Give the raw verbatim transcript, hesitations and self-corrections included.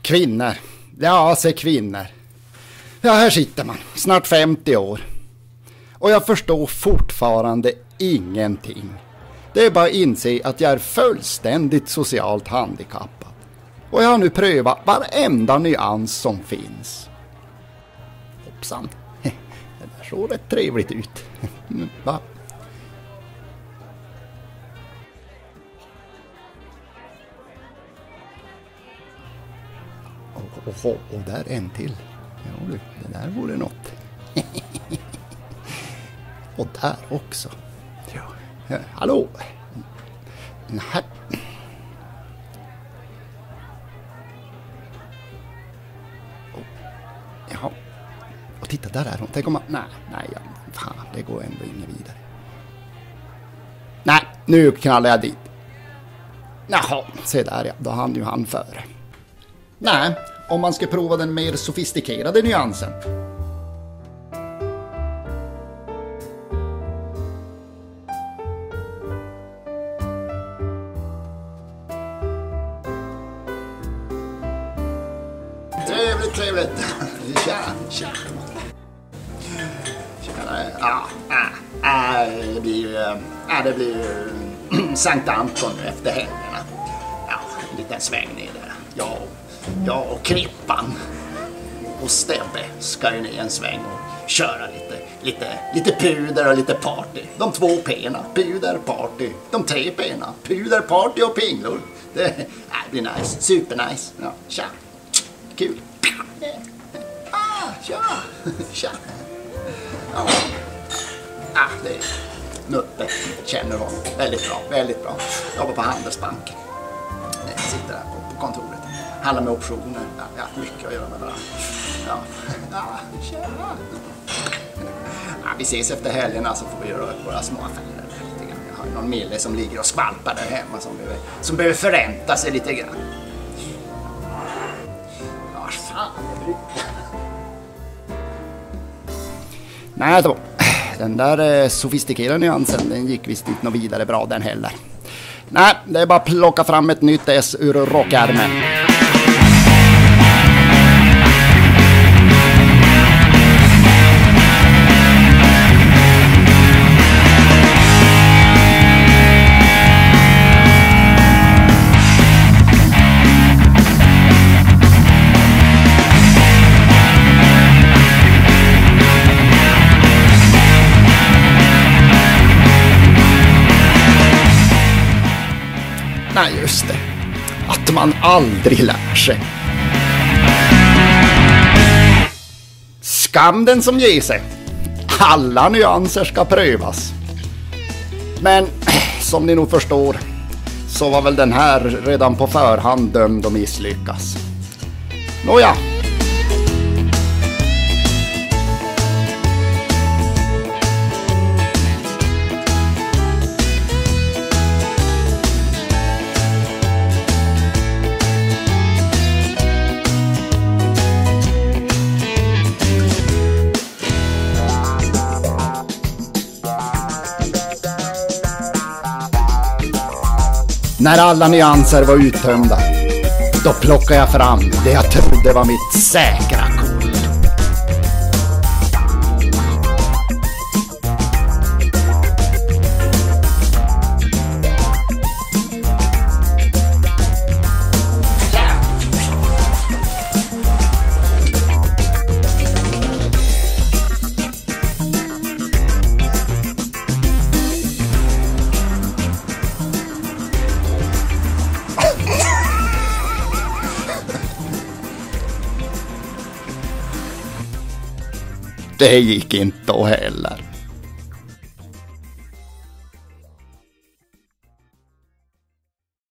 kvinnor. Ja, se kvinnor. Ja, här sitter man. Snart femtio år. Och jag förstår fortfarande ingenting. Det är bara att inse att jag är fullständigt socialt handikappad. Och jag har nu prövat varenda nyans som finns. Hoppsan. Det där såg rätt trevligt ut. Va? Och, och, och där en till. Ja, du, det där vore något. Och där också. Ja. Ja, hallå. Nej. Oh. Jaha. Och titta, där är hon. Tänk om man... Nej, nej, ja. Fan, det går ändå inget vidare. Nej, nu knallar jag dit. Jaha, se där ja. Då hann ju han före. Nej, om man ska prova den mer sofistikerade nyansen. Trevligt, trevligt. Tja, tja. Tjena. Ja, ja, det blir ja, det blir Sankt Anton efter helgerna. Ja, en liten sväng ner där. Ja, jag och Krippan och Stebbe ska ju ner en sväng och köra lite, lite, lite puder och lite party. De två pena, puder, party. De tre pena, puder, party och pinglor. Det, det blir nice, supernice. Ja, tja. Kul. Ah, tja. Tja. Ja. Ah, det är Nuppe. Känner honom. Väldigt bra, väldigt bra. Jobbar på Handelsbanken. Jag sitter där på, på kontoret. Handlar med optioner. Ja, jag har mycket att göra med varandra. Ja. Ja, tja. Ja, vi ses efter helgerna så får vi göra våra små affärer. Lite grann. Jag har någon mille som ligger och skvalpar där hemma som behöver, som behöver förränta sig lite grann. Fan. Nej då, den där eh, sofistikerade nyansen, den gick visst inte något vidare bra den heller. Nej, det är bara att plocka fram ett nytt S ur rockärmen. Nej, just det. Att man aldrig lär sig. Skam den som ger sig. Alla nyanser ska prövas. Men som ni nog förstår så var väl den här redan på förhand dömd att misslyckas. Nåja. När alla nyanser var uttömda, då plockade jag fram det jag trodde var mitt säkra kort. Det gick inte då heller.